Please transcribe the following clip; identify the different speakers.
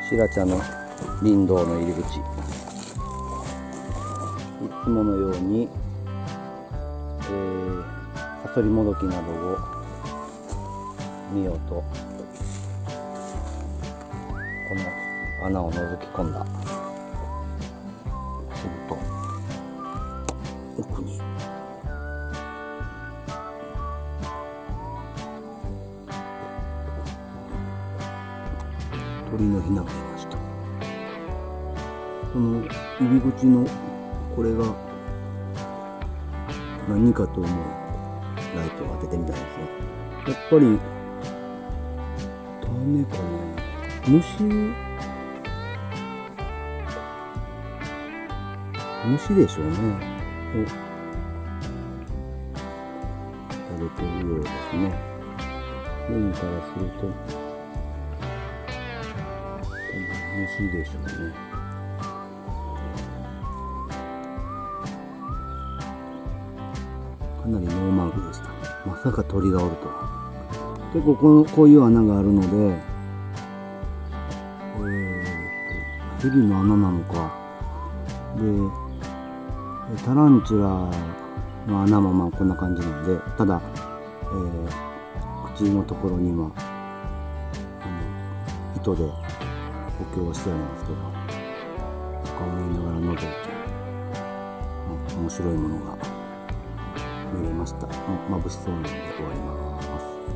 Speaker 1: 白茶の林道の入り口、いつものように、サソリもどきなどを見ようとこの穴を覗き込んだ。すると奥に鳥のヒナがいました。この入り口のこれが何かと思うライトを当ててみたんですが、やっぱり種かな、虫でしょうね。を食べてるようですね。目からすると虫でしょうね。かなりノーマークでした。まさか鳥がおるとは。結構こういう穴があるので、ヘビの穴なのかで、タランチュラの穴もまあこんな感じなんで、ただ、口のところには糸で補強してありますけど、そこを見ながら覗いて、面白いものが見れました。眩しそうなので終わります。